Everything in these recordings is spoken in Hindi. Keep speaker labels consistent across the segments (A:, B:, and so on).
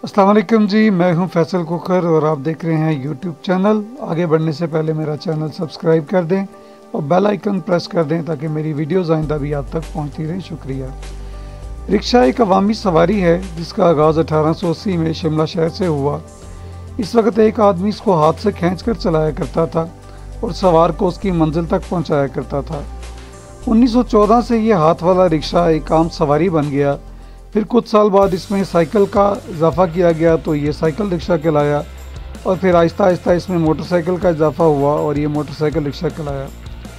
A: अस्सलाम वालेकुम जी, मैं हूं फैसल कोकर और आप देख रहे हैं यूट्यूब चैनल। आगे बढ़ने से पहले मेरा चैनल सब्सक्राइब कर दें और बेल आइकन प्रेस कर दें ताकि मेरी वीडियोज़ आइंदा भी आप तक पहुंचती रहें। शुक्रिया। रिक्शा एक अवामी सवारी है जिसका आगाज़ 1880 में शिमला शहर से हुआ। इस वक्त एक आदमी इसको हाथ से खींच कर चलाया करता था और सवार को उसकी मंजिल तक पहुँचाया करता था। 1914 से ये हाथ वाला रिक्शा एक आम सवारी बन गया। फिर कुछ साल बाद इसमें साइकिल का इजाफा किया गया तो ये साइकिल रिक्शा कहलाया और फिर आहिस्ता आहिस्ता इसमें मोटरसाइकिल का इजाफा हुआ और ये मोटरसाइकिल रिक्शा कहलाया।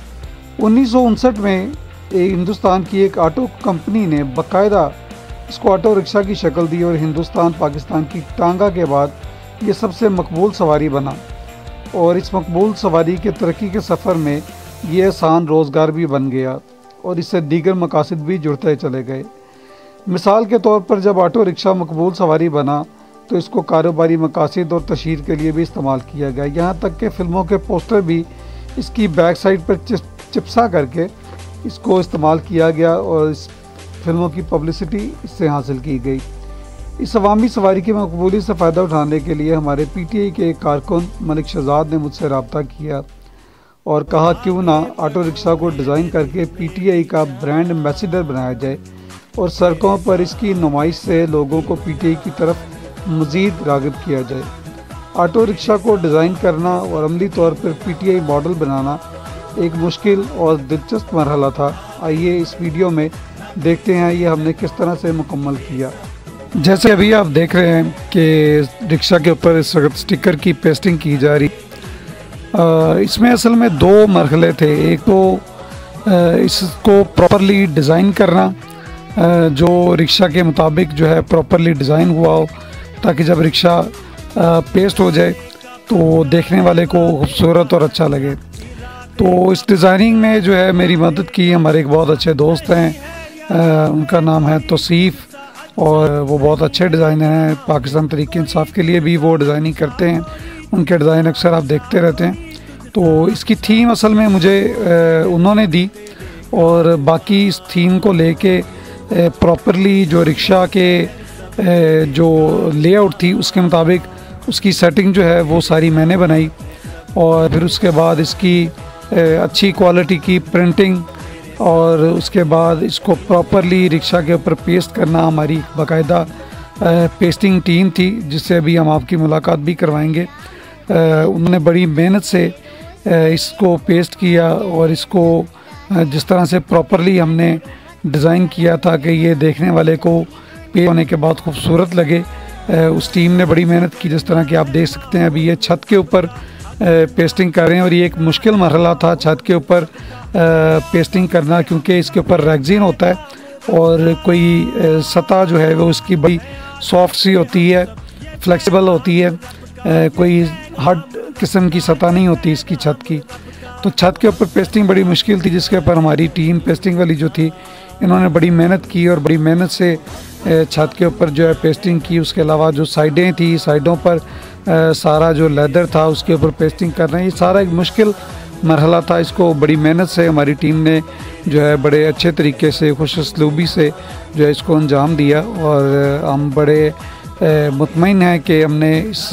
A: 1959 में हिंदुस्तान की एक ऑटो कंपनी ने बाकायदा इसको ऑटो रिक्शा की शक्ल दी और हिंदुस्तान पाकिस्तान की टांगा के बाद ये सबसे मकबूल सवारी बना और इस मकबूल सवारी के तरक्की के सफ़र में ये आसान रोज़गार भी बन गया और इससे दीगर मकासद भी जुड़ते चले गए। मिसाल के तौर पर जब ऑटो रिक्शा मकबूल सवारी बना तो इसको कारोबारी मकासद और तशहीर के लिए भी इस्तेमाल किया गया। यहाँ तक कि फ़िल्मों के पोस्टर भी इसकी बैक साइड पर चिपसा करके इसको इस्तेमाल किया गया और इस फिल्मों की पब्लिसिटी इससे हासिल की गई। इस अवामी सवारी की मकबूली से फ़ायदा उठाने के लिए हमारे PTI के एक कारकुन मलिक शहजाद ने मुझसे रब्ता किया और कहा क्यों ना ऑटो रिक्शा को डिज़ाइन करके PTI का ब्रांड एम्बेसडर बनाया जाए और सड़कों पर इसकी नुमाइश से लोगों को PTI की तरफ मज़ीद राग़िब किया जाए। ऑटो रिक्शा को डिज़ाइन करना और अमली तौर पर PTI मॉडल बनाना एक मुश्किल और दिलचस्प मरहला था। आइए इस वीडियो में देखते हैं ये हमने किस तरह से मुकम्मल किया। जैसे अभी आप देख रहे हैं कि रिक्शा के ऊपर इस वक्त स्टिकर की पेस्टिंग की जा रही। इसमें असल में दो मरहले थे। एक तो इसको प्रॉपरली डिज़ाइन करना, जो रिक्शा के मुताबिक जो है प्रॉपरली डिज़ाइन हुआ हो ताकि जब रिक्शा पेस्ट हो जाए तो देखने वाले को खूबसूरत और अच्छा लगे। तो इस डिज़ाइनिंग में जो है मेरी मदद की हमारे एक बहुत अच्छे दोस्त हैं, उनका नाम है तौसीफ़ और वो बहुत अच्छे डिज़ाइनर हैं। पाकिस्तान तहरीक-ए-इंसाफ के लिए भी वो डिज़ाइनिंग करते हैं, उनके डिज़ाइन अक्सर आप देखते रहते हैं। तो इसकी थीम असल में मुझे उन्होंने दी और बाकी इस थीम को लेके प्रॉपरली जो रिक्शा के जो लेआउट थी उसके मुताबिक उसकी सेटिंग जो है वो सारी मैंने बनाई और फिर उसके बाद इसकी अच्छी क्वालिटी की प्रिंटिंग और उसके बाद इसको प्रॉपरली रिक्शा के ऊपर पेस्ट करना हमारी बाकायदा पेस्टिंग टीम थी जिससे अभी हम आपकी मुलाकात भी करवाएंगे। उन्होंने बड़ी मेहनत से इसको पेस्ट किया और इसको जिस तरह से प्रॉपरली हमने डिज़ाइन किया था कि ये देखने वाले को पेश होने के बाद खूबसूरत लगे, उस टीम ने बड़ी मेहनत की। जिस तरह कि आप देख सकते हैं अभी ये छत के ऊपर पेस्टिंग कर रहे हैं और ये एक मुश्किल मरहला था छत के ऊपर पेस्टिंग करना, क्योंकि इसके ऊपर रेगज़ीन होता है और कोई सतह जो है वो उसकी बड़ी सॉफ्ट सी होती है, फ्लेक्सिबल होती है, कोई हार्ड किस्म की सतह नहीं होती इसकी छत की। तो छत के ऊपर पेस्टिंग बड़ी मुश्किल थी जिसके ऊपर हमारी टीम पेस्टिंग वाली जो थी इन्होंने बड़ी मेहनत की और बड़ी मेहनत से छत के ऊपर जो है पेस्टिंग की। उसके अलावा जो साइडें थी, साइडों पर सारा जो लेदर था उसके ऊपर पेस्टिंग करना, ये सारा एक मुश्किल मरहला था। इसको बड़ी मेहनत से हमारी टीम ने जो है बड़े अच्छे तरीके से खुश उसलूबी से जो है इसको अंजाम दिया और हम बड़े मुतमईन हैं कि हमने इस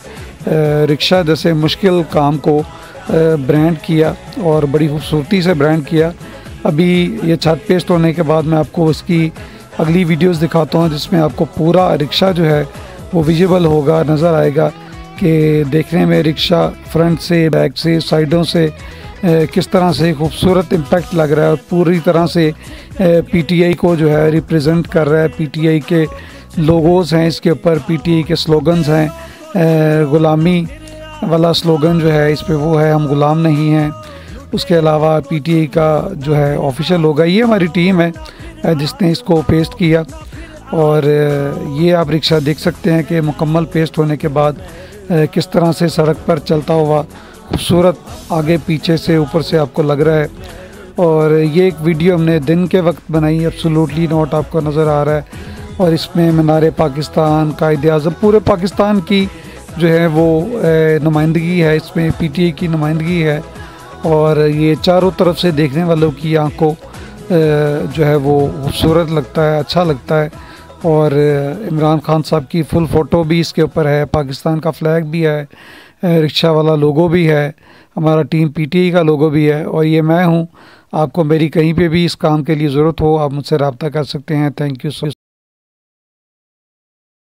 A: रिक्शा जैसे मुश्किल काम को ब्रांड किया और बड़ी खूबसूरती से ब्रांड किया। अभी ये छत पेस्ट होने के बाद मैं आपको इसकी अगली वीडियोस दिखाता हूँ जिसमें आपको पूरा रिक्शा जो है वो विजिबल होगा, नज़र आएगा कि देखने में रिक्शा फ्रंट से, बैक से, साइडों से किस तरह से खूबसूरत इम्पैक्ट लग रहा है और पूरी तरह से PTI को जो है रिप्रेजेंट कर रहा है। PTI के लोगोज़ हैं इसके ऊपर, PTI के स्लोगन्स हैं। ग़ुलामी वाला स्लोगन जो है इस पे वो है, हम ग़ुलाम नहीं हैं। उसके अलावा PTI का जो है ऑफिशियल होगा। ये हमारी टीम है जिसने इसको पेस्ट किया और ये आप रिक्शा देख सकते हैं कि मुकम्मल पेस्ट होने के बाद किस तरह से सड़क पर चलता हुआ खूबसूरत आगे पीछे से ऊपर से आपको लग रहा है। और ये एक वीडियो हमने दिन के वक्त बनाई, एब्सोल्युटली नॉट आपको नज़र आ रहा है और इसमें मीनार पाकिस्तान, कायदे आज़म, पूरे पाकिस्तान की जो है वो नुमाइंदगी है, इसमें PTI की नुमाइंदगी है और ये चारों तरफ से देखने वालों की आँख को जो है वो खूबसूरत लगता है, अच्छा लगता है। और इमरान खान साहब की फुल फ़ोटो भी इसके ऊपर है, पाकिस्तान का फ्लैग भी है, रिक्शा वाला लोगो भी है, हमारा टीम पीटीआई का लोगो भी है, और ये मैं हूँ। आपको मेरी कहीं पे भी इस काम के लिए ज़रूरत हो आप मुझसे रब्ता कर सकते हैं। Thank you so